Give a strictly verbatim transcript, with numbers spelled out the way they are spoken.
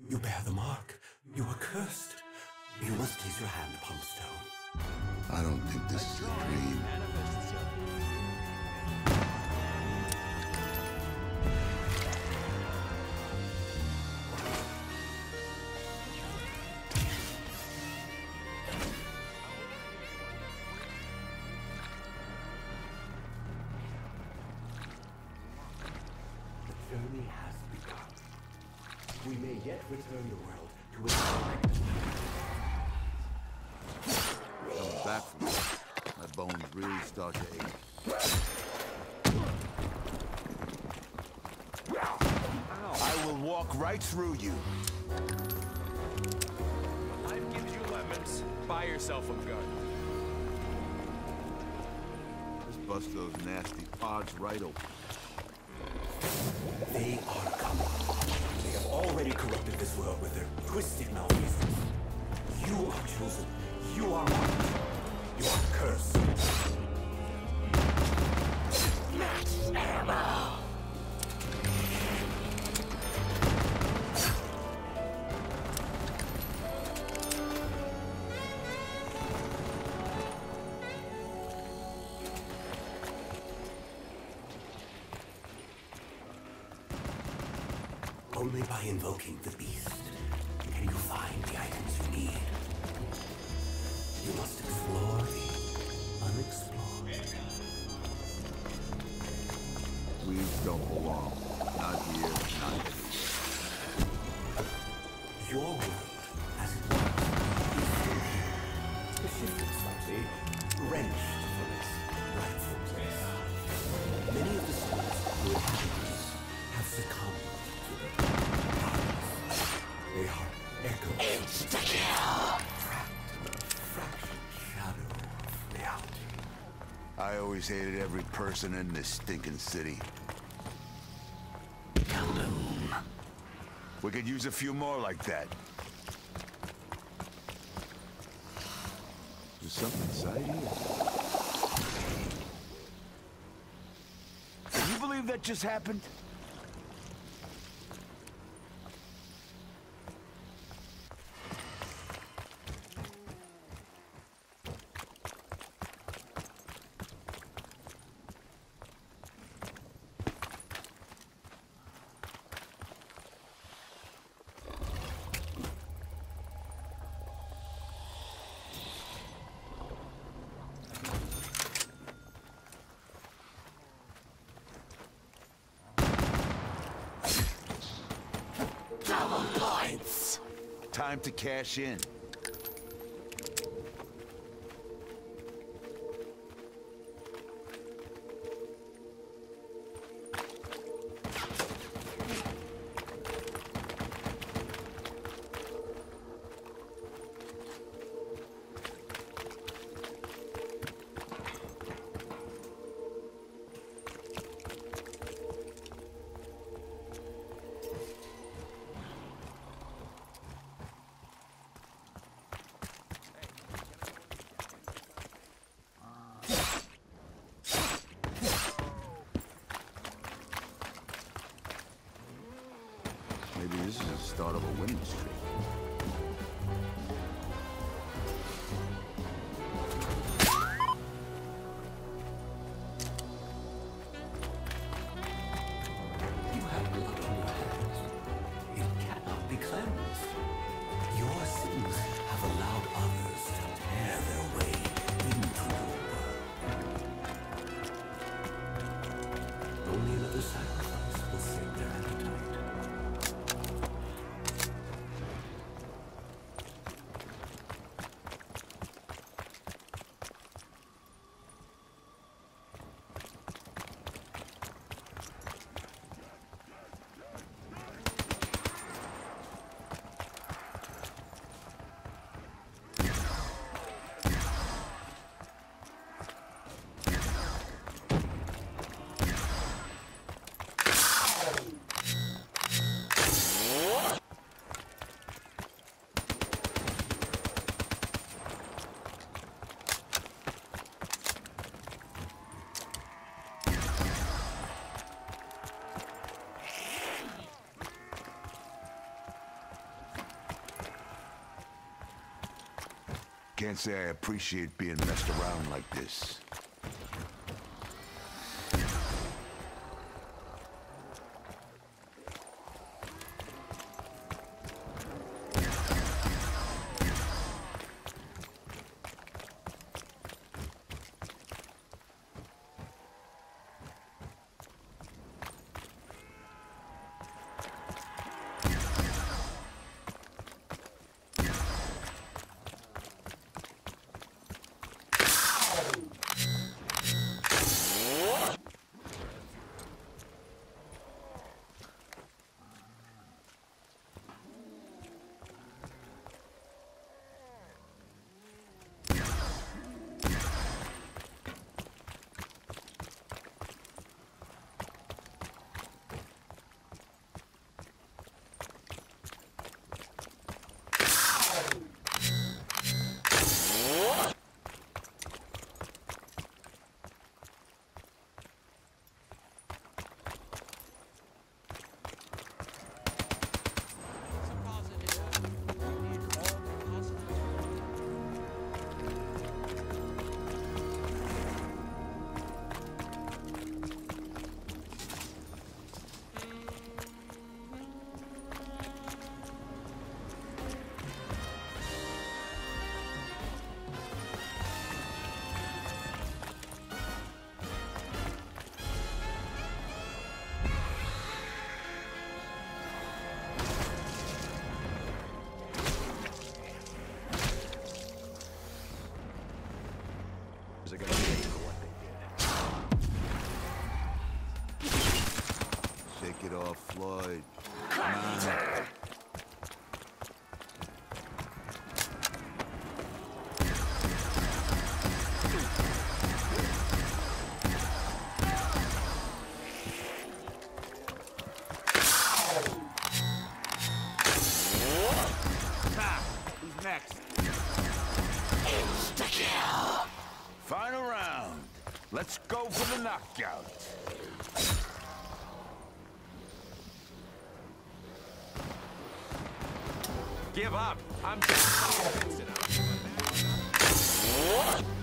You bear the mark. You are cursed. You must place your hand upon the stone. I don't think this is a dream. The journey has begun. We may yet return the world to its correct. Coming back from it, my bones really start to ache. I will walk right through you. Life gives you lemons. Buy yourself a gun. Just bust those nasty pods right open. They are coming. They have already corrupted this world with their twisted malfeasance. You are chosen. You are marked. You are cursed. Max ammo! Only by invoking the beast can you find the items you need. You must explore the unexplored. Weeds don't belong. Not here, not here. Your world, as it was, is shifted slightly, wrenched from its rightful place. Many of the souls who inhabit this have succumbed to the darkness. They are echoes. Insta-kill! Trapped in a fractured shadow of reality. I always hated every person in this stinking city. We could use a few more like that. There's something inside here. Can you believe that just happened? Double points! Time to cash in. Maybe this is the start of a winning streak. You have blood on your hands. It cannot be cleansed. Your sins have allowed others to tear their way into your world. Only another sacrifice will save their appetite. Can't say I appreciate being messed around like this. They're gonna pay for what they did. Shake it off, Floyd. Come on. Who's next? Insta-kill! Final round. Let's go for the knockout. Give up. I'm just convinced enough.